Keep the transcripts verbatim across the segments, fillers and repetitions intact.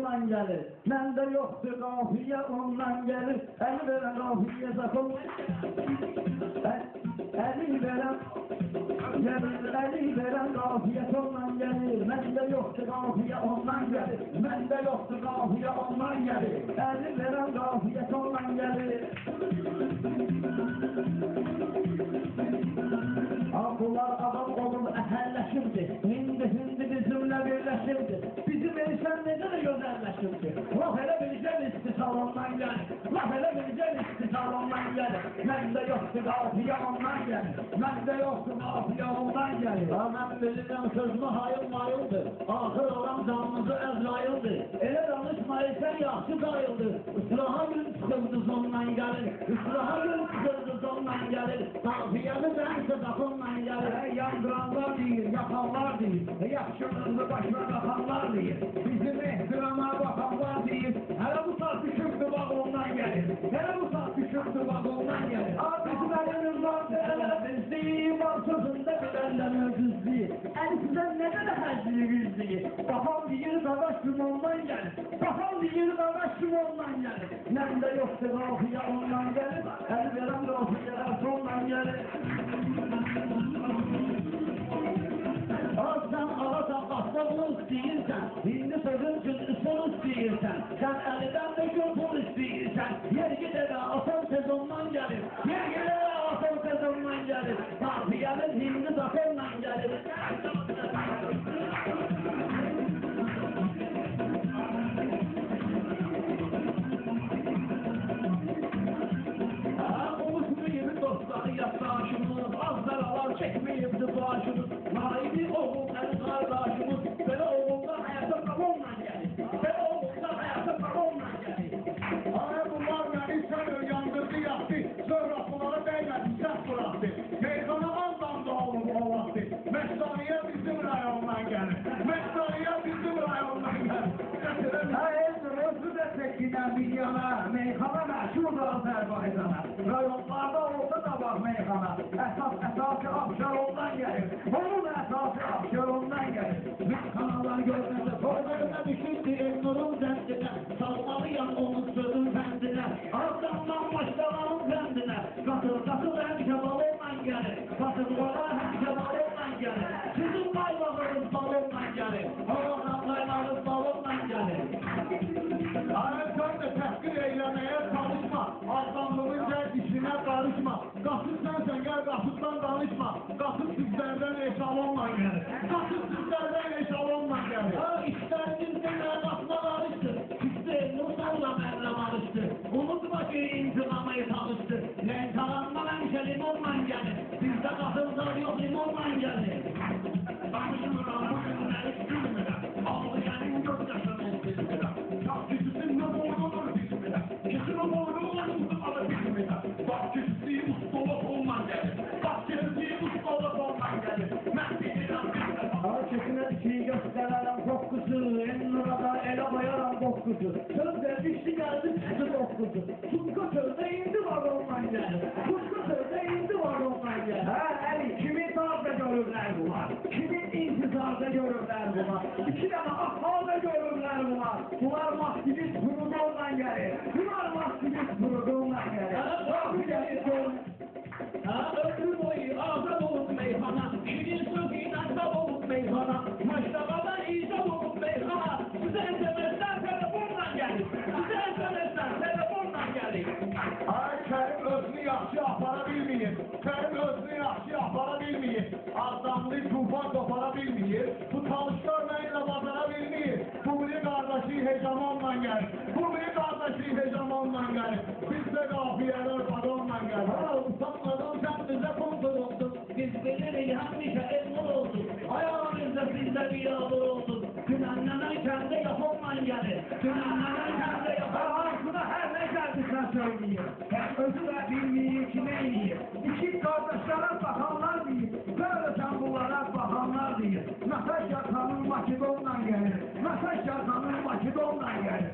zakondan gelir. Mende yoktur kafiye ondan gelir. Eli veren kafiye zakon. Eli veren gelir, eli veren kafiyet ondan gelir. Mende yoktur kafiye ondan gelir. Mende yoktur kafiye ondan gelir. Eli veren kafiyet ondan gelir. Bunlar adam olup əhelləşirdi. Hindi hindi bizimle birleşirdi. Bizim insan necə də gözəlləşirdi. Laf elə biləcən istisal ondan gəlir. Laf elə biləcən istisal ondan gəlir. Məndə yoxdur qafiyə ondan gəlir. Məndə yoxdur qafiyə ondan gəlir. Ha, mən bilirəm sözümü hayıl mayıldır. Axır olan canımızı əzrayıldır. Elə danışmayırsan yaxşı qayıldır. Israha gün çıxırdız ondan gəlir. Israha gün çıxırdız ondan gəlir. Qafiyəmi bənsə daxınla gəlir. Yandıranlar deyir, yakanlar deyir. Yaxşılığını başına qaxanlar deyir. Bizim ehtirama bakanlar deyir. Hələ bu saat düşürdü vaqondan gəlir. Hələ bu saat düşürdü vaqondan gəlir. Bizim əlinin vardı, ələbizliyi var sözündə biləndən özüzliyi. Əli sizə nə qədər həzliyi yüzliyi. Baxan deyir, qadaş ondan gəlir. Baxan deyir, qadaş ondan gəlir. Məndə yoxdur qafiyə ondan gəlir. Əli verən qafiyələr sondan gəlir. Ağızdan ağızdan bastonlu istəyirsən, hindi sözün üçün üsul istəyirsən, sən əlidən də göpul istəyirsən, yer gedədə asan sezondan gəlir, yer gedədə asan sezondan gəlir, qafiyənin hindi zafonla gəlir. Unutmayın dostları yaslaşımız, az zaralar çəkməyibdi başımız, naibi oğul əli qardaşımız, belə oğulda həyata qabonla gəlir, belə oğulda həyata qabonla gəlir. Ay bunlar məni sən yandırdı yaxdı, sonra bunlara dəymədi, səhv bıraxdı, meyxana andan da olub o vaxtı, Məstaniyə bizim rayondan gəlir, Məstaniyə bizim rayondan gəlir. Hayır, özü də çəkinən bir yana, meyxana məşhurdur Azərbaycana, rayonlarda olsa da var meyxana, əsas əsası Abşerondan gəlir, onun əsası Abşerondan gəlir. Meyxanalar görməsə, toylarına düşürdü Elnur'un zəndinə, salmalıyam onun sözün fəndinə, arkamdan başlamanın fəndinə, qatıl qatıl həmişə balonla gəlir, qatıllara həmişə balonla gəlir, sizin baylağınız balonla gəlir, oğlanlarınız balonla gəlir. Ayet sen de təhqir eylemeye çalışma, adamlığın gel işine karışma, qatıl sensen gel qatıldan danışma, qatıl sizlerden eşalonla gelir, qatıl sizlerden eşalonla gelir. Ha işleriniz demeye qatma karıştır, işte Nursan'la Meryem alıştır, unutma ki intiqamayı tanıştır, lentarandan həmişə limonla gelir, bizde qatıldan yok limonla gelir. Tanışmıram bu günləri gülmürəm, ağlayanın göz yaşını silmirəm, çok küçüsünlə boynunur bizmirəm, yıxırım boynunla tutmalı bizmirəm, bak küçüsü ustalık olman gelir, bak küçüsü ustalık olman gelir, mən bilirəm bilmirəm. Ağır çekinə dikini göstərərəm kokkusu, en nurada elə bayaram kokkusu, söz vermişdi gəldi çıxdı kokkusu, tutku sözdə indi var ondan gəlir, tutku sözdə indi var ondan gəlir. Hə, əli, kimin tarafda görürlər bunlar, kimin intizarda görürlər bunlar, iki dənə ahvalda görürlər bunlar, bunlar mahkimiz kurudondan gəlir, bunlar mahkimiz kurudondan gəlir. Hə, gəlir, hə, ömrü boyu azad olub meyxana, şirin sözüyle tab olub meyxana, maştaqada icad olub meyxana, sizə əsəməzlər telefonla gəlir, sizə əsəməzlər telefonla gəlir. Ay, Kərim özünü yaxşı apara bilməyir, Kərim özünü yaxşı apara bilməyir, adamlı tufan qopara bilməyir, bu talışlar mənlə bazara bilməyir, bu biri qardaşı hecamonla gəlir, bu biri qardaşı hecamonla gəlir, bizdə qafiyələr badonla gəlir. Ha, utanmadan sən bizə kontur oldun, biz bilirik həmişə elmur oldun, ayağımızda sizdə bir yağdır oldun, günənnənən kəndə yaponla gəlir, günənnənən kəndə yaponla gəlir. Buna hər nə gəldirsən söyləyir, özü də bilməyir ki, nə eləyir, iki qardaşlara baxanlar deyir, görürsən bunlara baxanlar deyir, Natasha xanım Makedonla gəlir, Natasha xanım Makedonla gəlir,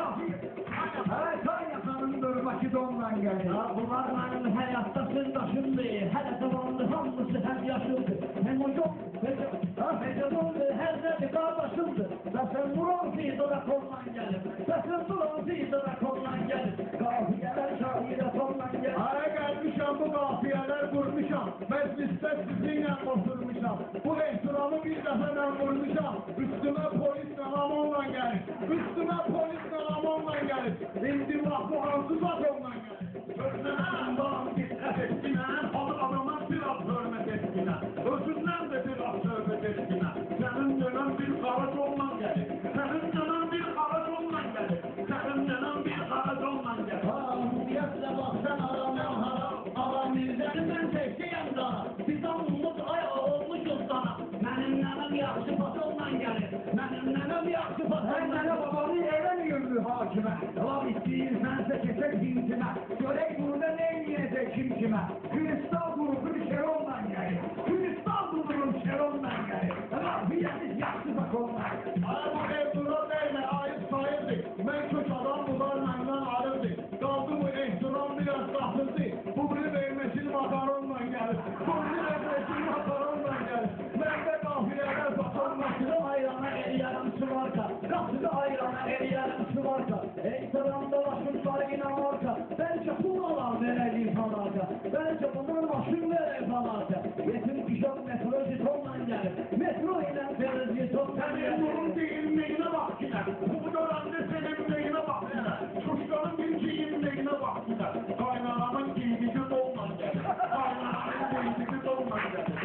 Hə, Tanya xanımdır Makedonla gəlir. Bunlar mənim həyatda sırdaşımdır, hələ zamanlı hamısı həm yaşımdır, həm hocam, həcadondur, hər nədir qardaşımdır və Səsin buransı da kollan gəlir. Səsin buransı da kollan gəlir. Qafiyələr şahirə kollan gəlir. Ara gəlmişəm bu qafiyələr qurmuşam. Məclisdə sizinlə oturmuşam. Bu ehtiramı bir dəfə mən vurmuşam. Üstümə polislə amonla gəlir. Üstümə polislə amonla gəlir. İndi bax bu hansı zatonla gəlir. Sözünən bağım diqqət etsinən, halı adama biraz hörmət etsinən. Özündən də biraz hörmət etsinən. Sənin dönən bir qarac ondan gəlir. Sənin dönən bir qarac ondan gəlir. Sənin dönən bir qarac ondan gəlir. Hamiyətlə bax sən aramın hara, aram illəri mən çəkdiyəm dana. Biz anımız ayağı olmuşuz sana. Mənim nənəm yaxşı patronla gəlir. Mənim nənəm yaxşı patronla gəlir. Nənə babanı eləmiyordu hakimə. Laf istəyirsənsə keçək cinsimə. Görək burada ne yiyecek kim kime? Kristal grubu Şeron'la gelir. Kristal grubu Şeron'la gelir. Rafiyemiz yaxşı zakonla gelir. Ay bu ehtiram değme, ayıp sayıldı. Ben köç adam bunlar məndən arıldı. Qaldı bu ehtiram biraz qatıldı. Bu biri vermesini makaronla gelir. Bu biri vermesini makaronla gelir. Ben de kafiyələr zatonla Qapıda ayrana eriyərəm sıvarka. Qapıda ayrana eriyərəm sıvarka. Ehtiramda başımları inamarka. Bəlkə pul alan verəcək falarca. Bəlkə bunlar maşın verək falarca. Yetim kişok metro jitonla gəlir. Metro ilə verir jiton. Sənin bunun deyilməyinə bax kinə. Bu dönemde senin neyine bak kinə. Kuşların bir giyinməyinə bax kinə. Qaynanamın giydisi donla gəlir. Qaynanamın giydisi donla gəlir.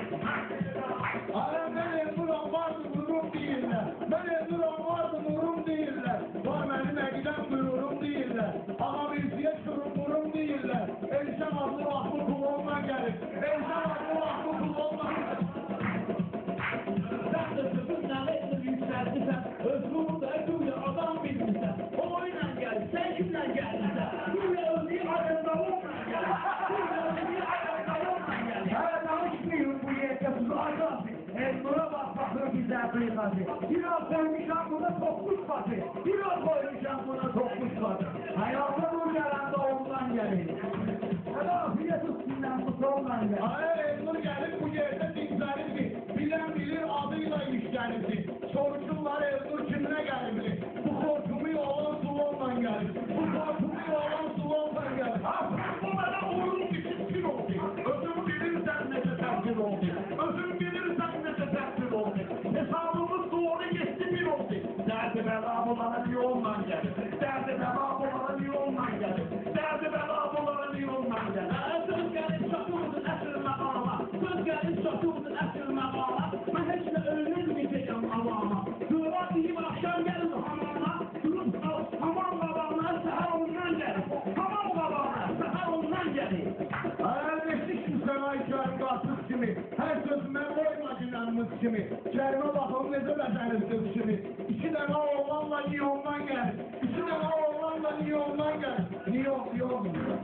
Ay ben Elnuran vardı durum değiller. Ben Elnuran vardı durum değiller. Var benim egiden durum değiller. Ama bizye şurum durum değiller. Elşem adlı aklı kulonla gelir. Elşem adlı aklı kulonla gelir. Sen de sözünden ettir yükseltirsen. Özgürlüğü güya adam bilmişsen. Oyla gel, sen kimle geldiysen. Güya özgür ayaklarınla gel. Güya özgür ayaklarınla gel. Her danışmıyorum bu yerde tuzağına. Elnur'a bak bakır güzel kıymetli. Biraz koymuşam buna topmuş batı. Biraz koymuşam buna topmuş batı. Hayatın uçaranda ondan gelir. Rafiyet üstünden bu sondan gelir. Ay Elnur gelip bu yerde dinlenirdi. Bilen bilir adıyla işlenirdi. Soruşurlar Elnur kimine gelir. Bu korkumu olan Sulon'la gelir. Bu korkumu olan Sulon'la gelir. Bu bana uğrun için oldu. Özüm bilirsen ne tefekkür oldu. Özüm bilirsen ne tefekkür oldu. Hesabımız doğru geçti bir oldu. Derdi bela bulana bir yolla gelir. Derdi bela bulana bir yolla gelir. Derdi bela bulana bir yolla gelir. Söz gelip çatımızın əsrime ağla. Söz gelip çatımızın əsrime ağla. Ben hiç de ölmeyeceğim avama. Dura deyip akşam gelir hamama. Durup hamam babamlar seher ondan gelir. Hamam babamlar seher ondan gelir. Ayarleştik şu sanayikarın qatsız kimi. Her sözüme koyma günahımız kimi. Kerime bakalım ne de beceririz kimi. İki tane oğlanla Niyon'dan gelir. İki tane oğlanla Niyon'dan gelir. Niyon, Niyon.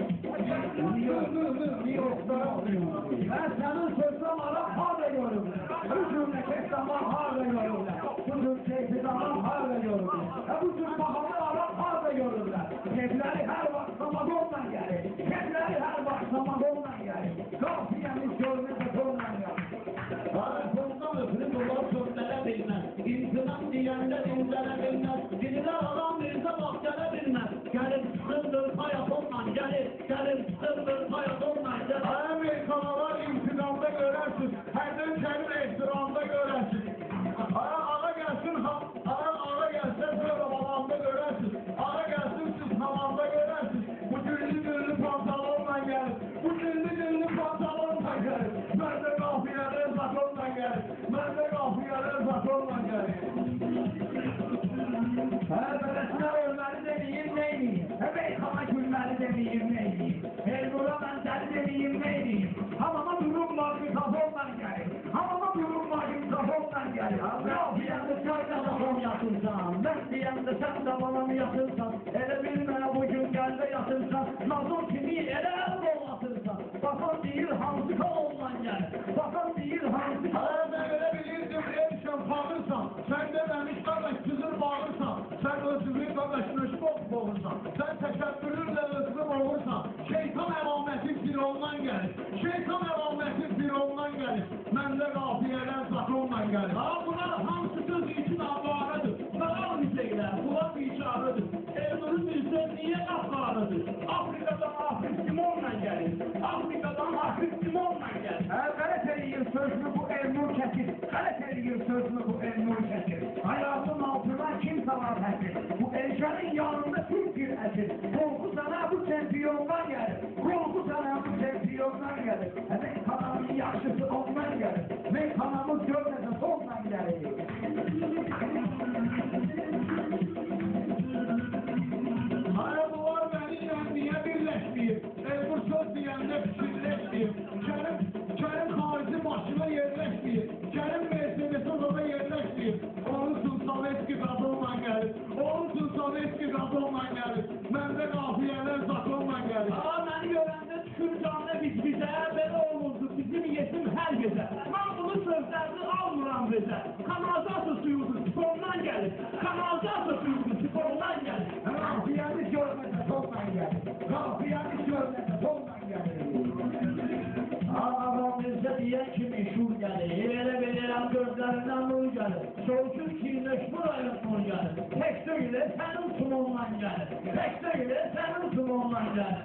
Niyon, Niyon. Ben senin sözden Arap harda görürüm. Bu cümle zaman harda görürüm. Bu cümle zaman harda görürüm. Bu cümle bakanı Arap harda görürüm. Kefleri her vakit Ramazan'dan gelir. Kefleri her vakit Ramazan'dan gelir. Kafiyemiz görmesi sondan gelir. Bundan ötürü dolar sözlere bilmez. İntinan diyenler inlere bilmez. Diline alan birse bahçene bilmez. Gelin sındır payatonla gelir. Gelin sındır payatonla gelir. Amerikalılar intikamda görərsiniz. Hərdən kəlim ehtiramda görərsiniz. Ara ara gəlsin, ara ara gəlsin, sonra balanda görərsiniz. Ara gəlsin, siz hamamda görərsiniz. Bu güllü güllü pantolonla gəlir. Bu güllü güllü pantolonla gəlir. Mən də qafiyələr zatonla gəlir. Mən də qafiyələr zatonla gəlir. Her beresine ölmeli demeyeyim neyleyim? Hey kana gülmeli demeyeyim neyleyim? Elnur'a ben deli demeyeyim neyleyim? Hamama durum var bir kafonla gelir. Hamama durum var bir kafonla gelir. Ya diyende sen de kafam yatırsan. Ben diyende sen de bana mı yatırsan? Ele bilmene bugün gel de yatırsan. Nazım kimi ele el dolatırsan. Bakan değil hansı kavonla gelir. Bakan değil hansı Ara ben öyle bilirdim, elşem bağırsan. Sen dememiş kardeş kızır bağırsan. Sen özürlü kardeşine şok olursan. Sen teşekkürlerle ıslık olursan. Şeytan evametin firondan gelir. Şeytan evametin firondan gelir. Məndə qafiyələr zatonla gelir. Ha bunlar hamısı söz için avarıdır. Bana sözlü bu Elnur Çetin. Qələt eləyir sözlü bu Elnur Çetin. Ayağının altına kim salar həsin? Bu Elşanın yanında Türk bir əsir. Korku sana bu çempiyondan gəlir. Korku sana bu çempiyondan gəlir. Əmək kanamın yaxşısı ondan gəlir. Əmək kanamız görməsə sondan gəlir. Arabalar benimle niye birleşmeyip? Elbur söz diyenle fikirleşmeyip. Kerim, Kerim harici maşına yerleşmeyip. Kerim Mercedes'e orada yerleşmeyip. Olursun sana eski gazonla gelir. Olursun sana eski gazonla gelir. Mende kafiyeler zakonla gelir. Aa, məni görəndə düşür canına biz bizə, belə olurdu bizim yetim hər gecə. Mən bunu sözlərini almıram bizə. Kanalizasiya suyudur, sifondan gəlir. Kanalizasiya suyudur, sifondan gəlir. Qafiyəni görməsə sondan gəlir. Qafiyəni görməsə sondan gəlir. Ağam bizə deyən kimi şur gəlir. Elə belirəm gözlərindən nur gəlir. Sözsüz ki, meşhur ayın nur gəlir. Tek söylə sənin sumondan gəlir. Tek söylə sənin sumondan gəlir.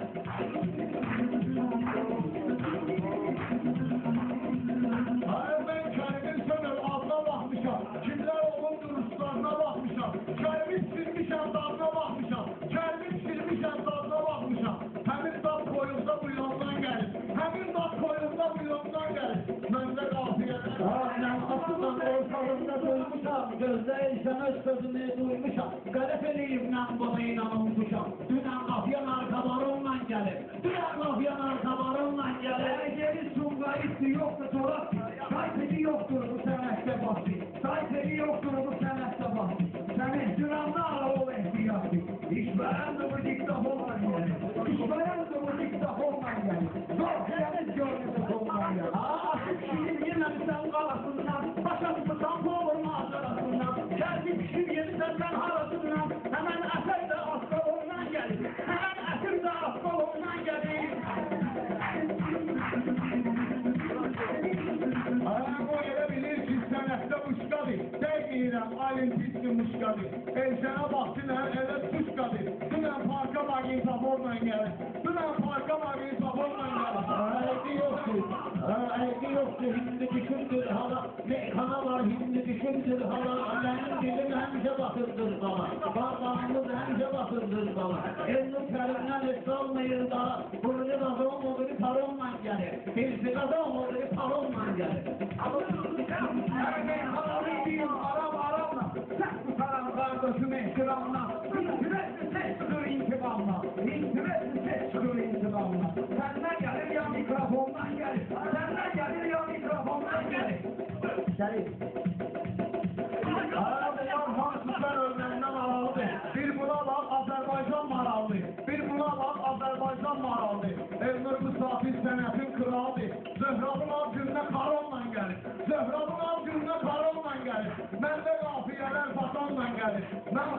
Hayır ben Kerim'in sönür adına bakmışam. Kimler onun duruşlarına bakmışam. Kerim'in silmişem tadına bakmışam. Kerim'in silmişem tadına bakmışam. Hemin tat koyulsa bu yoldan gelir. Hemin tat koyulsa bu yoldan gelir. Mende kafiyeler. Aynen asılan ortalığında duymuşam. Gözde insan öz sözünü duymuşam. Garip eleyim ben bana inanılmışam. Dünen kafyan arkalarımla gelir. Dünen kafyan arkalarımla gelir. Eğeri Sumgayısı yoktu çorap. Sayfeti yoktur bu senette bahsi. Sayfeti yoktur bu senette bahsi. Senin düranlı ara ol ihtiyacı. İşveren de bu diktafonla gelir. İşveren de bu diktafonla gelir. Zorlayanız görmesi sonuna gelir. Aa, açık şiir yememişsen kalasından. Başarısından kovulun ağzarasından. Geldi pişir yemişsen sen harasından. Hemen eser de askalondan gelir. Hemen eser de askalondan gelir. Ayağım o yere bilir ki senette muşkadır. Değmeyirəm olimpiyatlı muşkadır. Elşana baksınlar elə tuşkadır. Dünən parka magnetofonla gelir. Dünən parka magnetofonla gelir. Aydı yoktur. Aydı yoktur. Hindi düşündür hala. Meykana var hindi düşündür hala. Benim dilim hemşe bakırdır bana. Parmağımız hemşe bakırdır bana. Elini terimden et olmayır da. Bunu gazı olmadığı paronla gelir. Birisi gazı olmadığı paronla gelir. Aram aramla. Sen tutarım kardeşim ihtiramla. İntiretli sestir intikamla. İntiretli sestir intikamla. Senden gelir ya mikrofondan gelir. Senden gelir ya mikrofondan gelir. Gelir. Arabalar hansızlar örneğinden aralıdır. Bir buna bak Azerbaycan maralı. Bir buna bak Azerbaycan maralı. Elnur Musafir senetin kralıdır. Zöhrabın av gününe karonla gelir. Zöhrabın av gününe karonla gelir. Mende kafiyeler fatanla gelir. Ben